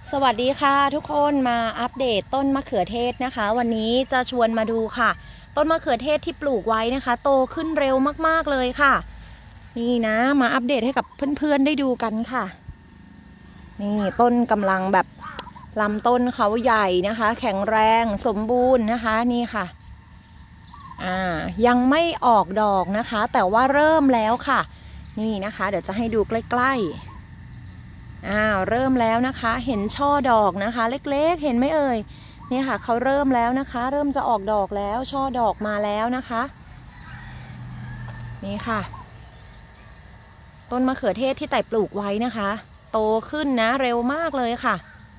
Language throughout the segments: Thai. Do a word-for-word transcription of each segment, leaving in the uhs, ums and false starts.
สวัสดีค่ะทุกคนมาอัปเดตต้นมะเขือเทศนะคะวันนี้จะชวนมาดูค่ะต้นมะเขือเทศที่ปลูกไว้นะคะโตขึ้นเร็วมากๆเลยค่ะนี่นะมาอัปเดตให้กับเพื่อนๆได้ดูกันค่ะนี่ต้นกำลังแบบลำต้นเขาใหญ่นะคะแข็งแรงสมบูรณ์นะคะนี่ค่ะอ่ายังไม่ออกดอกนะคะแต่ว่าเริ่มแล้วค่ะนี่นะคะเดี๋ยวจะให้ดูใกล้ๆอ้าวเริ่มแล้วนะคะเห็นช่อดอกนะคะเล็กๆเห็นไหมเอ่ยนี่ค่ะเขาเริ่มแล้วนะคะเริ่มจะออกดอกแล้วช่อดอกมาแล้วนะคะนี่ค่ะต้นมะเขือเทศที่ไต่ปลูกไว้นะคะโตขึ้นนะเร็วมากเลยค่ะ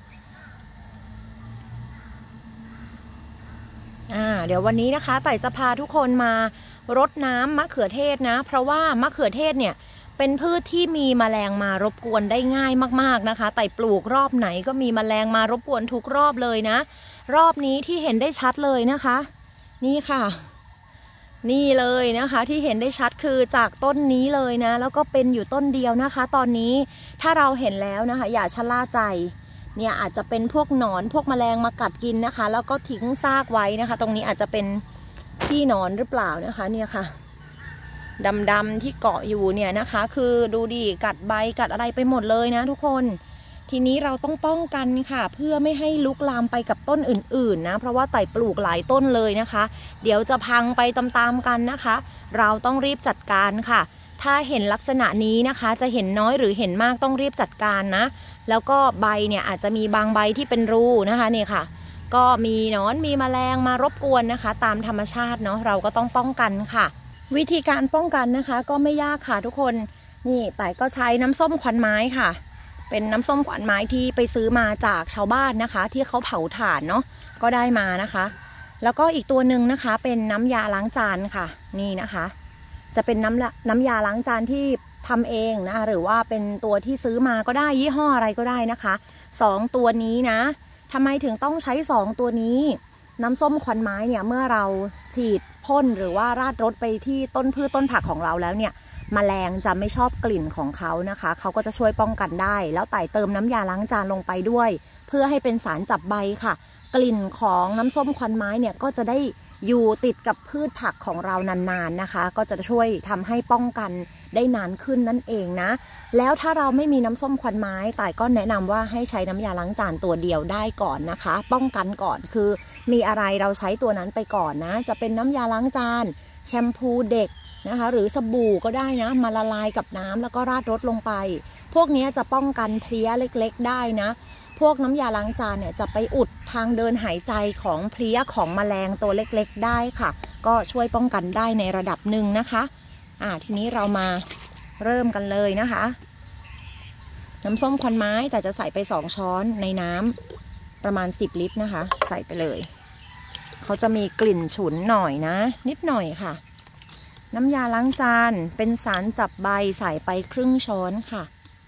อ่าเดี๋ยววันนี้นะคะไต่จะพาทุกคนมารดน้ำมะเขือเทศนะเพราะว่ามะเขือเทศเนี่ยเป็นพืชที่มีแมลงมารบกวนได้ง่ายมากๆนะคะไต่ปลูกรอบไหนก็มีแมลงมารบกวนทุกรอบเลยนะรอบนี้ที่เห็นได้ชัดเลยนะคะนี่ค่ะนี่เลยนะคะที่เห็นได้ชัดคือจากต้นนี้เลยนะแล้วก็เป็นอยู่ต้นเดียวนะคะตอนนี้ถ้าเราเห็นแล้วนะคะอย่าชะล่าใจเนี่ยอาจจะเป็นพวกหนอนพวกแมลงมากัดกินนะคะแล้วก็ทิ้งซากไว้นะคะตรงนี้อาจจะเป็นขี้หนอนหรือเปล่านะคะเนี่ยค่ะดำๆที่เกาะอยู่เนี่ยนะคะคือดูดิกัดใบกัดอะไรไปหมดเลยนะทุกคนทีนี้เราต้องป้องกันค่ะเพื่อไม่ให้ลุกลามไปกับต้นอื่นๆนะเพราะว่าไต่ปลูกหลายต้นเลยนะคะเดี๋ยวจะพังไปตามๆกันนะคะเราต้องรีบจัดการค่ะถ้าเห็นลักษณะนี้นะคะจะเห็นน้อยหรือเห็นมากต้องรีบจัดการนะแล้วก็ใบเนี่ยอาจจะมีบางใบที่เป็นรูนะคะนี่ค่ะก็มีหนอนมีแมลงมารบกวนนะคะตามธรรมชาติเนาะเราก็ต้องป้องกันค่ะวิธีการป้องกันนะคะก็ไม่ยากค่ะทุกคนนี่แต่ก็ใช้น้ำส้มควันไม้ค่ะเป็นน้ำส้มควันไม้ที่ไปซื้อมาจากชาวบ้านนะคะที่เขาเผาถ่านเนาะก็ได้มานะคะแล้วก็อีกตัวหนึ่งนะคะเป็นน้ำยาล้างจานค่ะนี่นะคะจะเป็นน้ำน้ำยาล้างจานที่ทำเองนะหรือว่าเป็นตัวที่ซื้อมาก็ได้ยี่ห้ออะไรก็ได้นะคะสองตัวนี้นะทำไมถึงต้องใช้สองตัวนี้น้ำส้มควันไม้เนี่ยเมื่อเราฉีดพ่นหรือว่าราดรถไปที่ต้นพืชต้นผักของเราแล้วเนี่ยแมลงจะไม่ชอบกลิ่นของเขานะคะเขาก็จะช่วยป้องกันได้แล้วไต่เติมน้ำยาล้างจานลงไปด้วยเพื่อให้เป็นสารจับใบค่ะกลิ่นของน้ำส้มควันไม้เนี่ยก็จะได้อยู่ติดกับพืชผักของเรานานๆนะคะก็จะช่วยทำให้ป้องกันได้นานขึ้นนั่นเองนะแล้วถ้าเราไม่มีน้ำส้มควันไม้ไต่ก็แนะนำว่าให้ใช้น้ำยาล้างจานตัวเดียวได้ก่อนนะคะป้องกันก่อนคือมีอะไรเราใช้ตัวนั้นไปก่อนนะจะเป็นน้ำยาล้างจานแชมพูเด็กนะคะหรือสบู่ก็ได้นะมาละลายกับน้ำแล้วก็ราดรถลงไปพวกนี้จะป้องกันเพลี้ยเล็กๆได้นะพวกน้ำยาล้างจานเนี่ยจะไปอุดทางเดินหายใจของเพลี้ยของแมลงตัวเล็กๆได้ค่ะก็ช่วยป้องกันได้ในระดับหนึ่งนะคะอ่าทีนี้เรามาเริ่มกันเลยนะคะน้ำส้มควันไม้แต่จะใส่ไปสองช้อนในน้ำประมาณสิบลิตรนะคะใส่ไปเลยเขาจะมีกลิ่นฉุนหน่อยนะนิดหน่อยค่ะน้ำยาล้างจานเป็นสารจับใบใส่ไปครึ่งช้อนค่ะ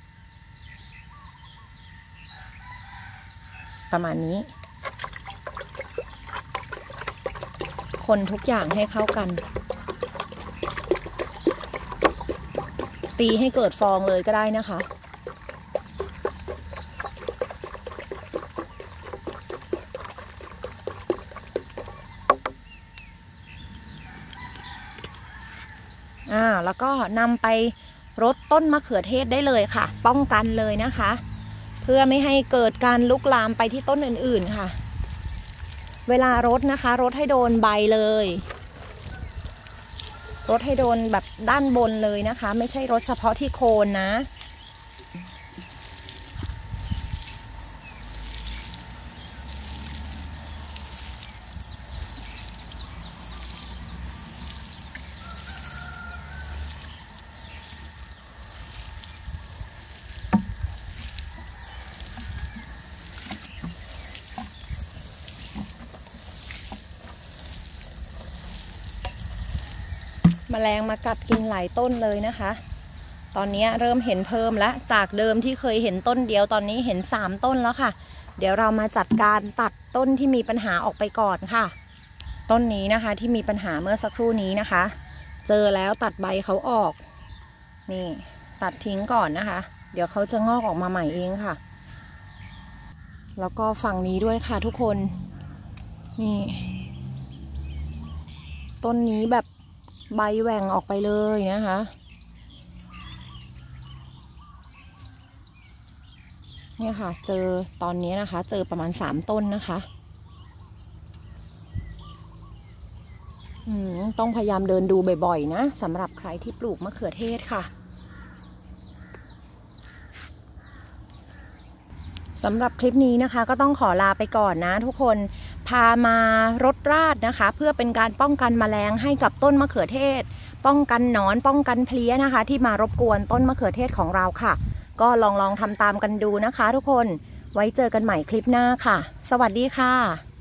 ประมาณนี้คนทุกอย่างให้เข้ากันตีให้เกิดฟองเลยก็ได้นะคะอ่าแล้วก็นำไปรดต้นมะเขือเทศได้เลยค่ะป้องกันเลยนะคะเพื่อไม่ให้เกิดการลุกลามไปที่ต้นอื่นๆค่ะเวลารดนะคะรดให้โดนใบเลยรดให้โดนแบบด้านบนเลยนะคะไม่ใช่รดเฉพาะที่โคนนะแมลงมากัดกินหลายต้นเลยนะคะตอนนี้เริ่มเห็นเพิ่มแล้วจากเดิมที่เคยเห็นต้นเดียวตอนนี้เห็นสามต้นแล้วค่ะเดี๋ยวเรามาจัดการตัดต้นที่มีปัญหาออกไปก่อนค่ะต้นนี้นะคะที่มีปัญหาเมื่อสักครู่นี้นะคะเจอแล้วตัดใบเขาออกนี่ตัดทิ้งก่อนนะคะเดี๋ยวเขาจะงอกออกมาใหม่เองค่ะแล้วก็ฝั่งนี้ด้วยค่ะทุกคนนี่ต้นนี้แบบใบแหว่งออกไปเลยนะคะเนี่ยค่ะเจอตอนนี้นะคะเจอประมาณสามต้นนะคะอืมต้องพยายามเดินดูบ่อยๆนะสำหรับใครที่ปลูกมะเขือเทศค่ะสำหรับคลิปนี้นะคะก็ต้องขอลาไปก่อนนะทุกคนพามารดราดนะคะเพื่อเป็นการป้องกันแมลงให้กับต้นมะเขือเทศป้องกันหนอนป้องกันเพลี้ยนะคะที่มารบกวนต้นมะเขือเทศของเราค่ะก็ลองลองทำตามกันดูนะคะทุกคนไว้เจอกันใหม่คลิปหน้าค่ะสวัสดีค่ะ